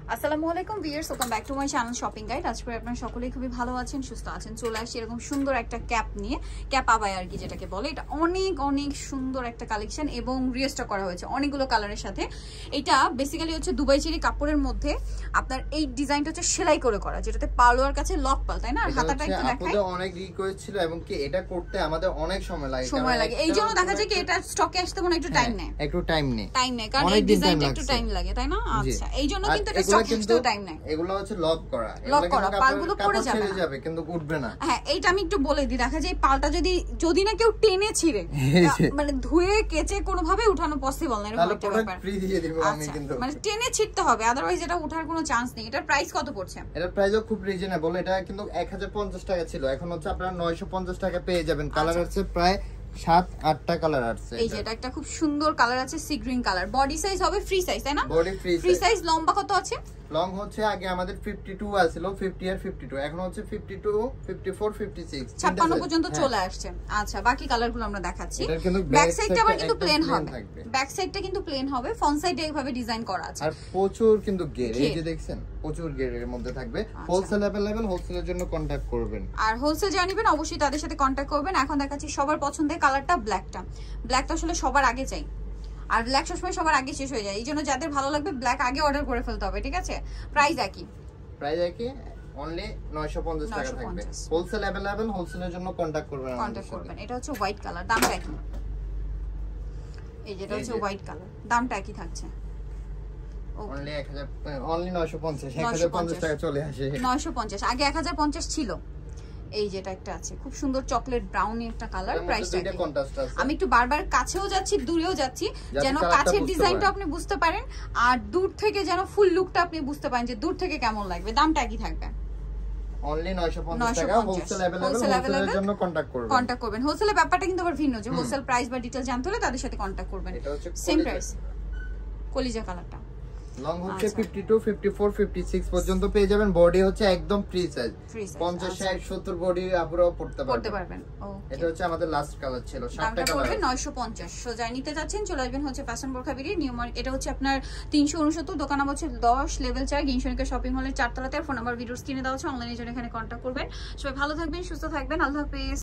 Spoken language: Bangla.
আসসালামু আলাইকুম viewers, welcome back to my channel shopping guide. আজকে আপনারা সকলেই খুবই ভালো আছেন, সুস্থ আছেন। চলে আসছি এরকম সুন্দর একটা ক্যাপ নিয়ে, ক্যাপ আবায়া আর কি যেটাকে বলে। এটা অনেক অনেক সুন্দর একটা কালেকশন এবং রিস্টক করা হয়েছে অনেকগুলো কালারের সাথে। এটা বেসিক্যালি হচ্ছে দুবাই চেরি কাপড়ের মধ্যে আপনার এই ডিজাইনটা হচ্ছে সেলাই করে করা, যেটাতে পালোয়ার কাছে লক পাল, তাই না? আর হাতাটা একটু দেখাই। আমাদের অনেক রিকোয়েস্ট ছিল এবং কি এটা করতে আমাদের অনেক সময় লাগে। এই জন্য দেখা যায় কি এটা স্টকে আসতে মনে একটু টাইম নেয়, কারণ এই ডিজাইনটা একটু টাইম লাগে, তাই না? আচ্ছা, এই জন্য কিন্তু এটা স্টকে আসতেও টাইম নেয়। এগুলো হচ্ছে লক করা, পালগুলো পড়ে যাবে কিন্তু উঠবে না। হ্যাঁ, এইটা আমি একটু বলে দিই। দেখা যায় পালটা যদি না কেউ টেনে ছিঁড়ে মানে ধুয়ে কেচে কোনো ভাবে উঠানো পসিবল না, এরকম একটা ব্যাপার। ফ্রি দিয়ে দিব আমি, কিন্তু মানে টেনে ছিঁড়তে হবে, আদারওয়াইজ এটা ওঠার কোনো চান্স নেই। এটার প্রাইস কত পড়ছে? এটার প্রাইসও খুব রিজনেবল। এটা কিন্তু 1050 টাকা ছিল, এখন হচ্ছে আপনারা 950 টাকা পেয়ে যাবেন। কালার আছে প্রায় 7-8টা কালার আছে। এই যে এটা একটা খুব সুন্দর কালার আছে, sea green colour. Body size হবে ফ্রি সাইজ, তাই না? Body free size. লম্বা কত আছে? লং হচ্ছে আগে আমাদের 52 আছিল, 50 আর 52, এখন হচ্ছে 52, 54, 56 56 পর্যন্ত চলে আসছে। আচ্ছা, বাকি কালারগুলো আমরা দেখাচ্ছি। ব্যাক সাইডটা আবার কিন্তু প্লেন হবে, ব্যাক সাইডটা কিন্তু প্লেন হবে, ফ্রন্ট সাইডে এইভাবে ডিজাইন করা আছে। আর প্রচুর কিন্তু গের, এই যে দেখছেন প্রচুর গেরের মধ্যে থাকবে। হোলসেল अवेलेबल, হোলসেলের জন্য কন্টাক্ট করবেন। আর হোলসেল যারা নেবেন অবশ্যই তাদের সাথে কন্টাক্ট করবেন। এখন দেখাচ্ছি সবার পছন্দের কালারটা, ব্ল্যাকটা। ব্ল্যাকটা আসলে সবার আগে চাই, আর ব্ল্যাক সবসময় সবার আগে শেষ হয়ে যায়। এই জন্য যাদের ভালো লাগবে ব্ল্যাক আগে অর্ডার করে ফেলতে হবে, ঠিক আছে? প্রাইস একই অনলি 950 টাকা থাকবে। হোলসেল अवेलेबल, হোলসেলের জন্য কন্টাক্ট করবেন। এটা হচ্ছে হোয়াইট কালার, দামটা একই। এই যেটা হচ্ছে হোয়াইট কালার, দামটা একই থাকছে। অনলি 950 টাকা চলে আসে। 950, আগে 1050 ছিল। এই যেটা একটা আছে খুব সুন্দর চকলেট ব্রাউন একটা কালার, প্রাইসটা আমি একটু বারবার কাছেও যাচ্ছি দূরেও যাচ্ছি, যেন কাছের ডিজাইনটা আপনি বুঝতে পারেন আর দূর থেকে যেন ফুল লুকটা আপনি বুঝতে পারেন যে দূর থেকে কেমন লাগবে। দামটা একই থাকবে, অনলি 950 টাকা। হোলসেল अवेलेबल, হোলসেলের জন্য কন্টাক্ট করবেন। হোলসেলের ব্যাপারটা কিন্তু আবার ভিন্ন, যে হোলসেল প্রাইস বা ডিটেইলস জানতে হলে তাদের সাথে কন্টাক্ট করবেন। Same price. কলিজা কালারটা লং হচ্ছে 52, 54, 56 পর্যন্ত পেয়ে যাবেন। বডি হচ্ছে একদম ফ্রি সাইজ, 50, 60, 70 বডি আপুরাও পড়তে পারবেন। এটা হচ্ছে আমাদের লাস্ট কালার ছিল, 7টা কালার। 950 সো যাই নিতে যাচ্ছেন চলে আসবেন হচ্ছে ফ্যাশন বোরখা বিডি নিউ মার্কেট। এটা হচ্ছে আপনার 369, দোকান নাম হচ্ছে 10 লেভেল 4 গিনশনিকা শপিং মলের 4 তলাতে। আর ফোন নাম্বার ভিডিওর স্ক্রিনে দেওয়া আছে, অনলাইনে জন্য এখানে কন্টাক্ট করবেন। সবাই ভালো থাকবেন, সুস্থ থাকবেন, আল্লাহ হাফেজ।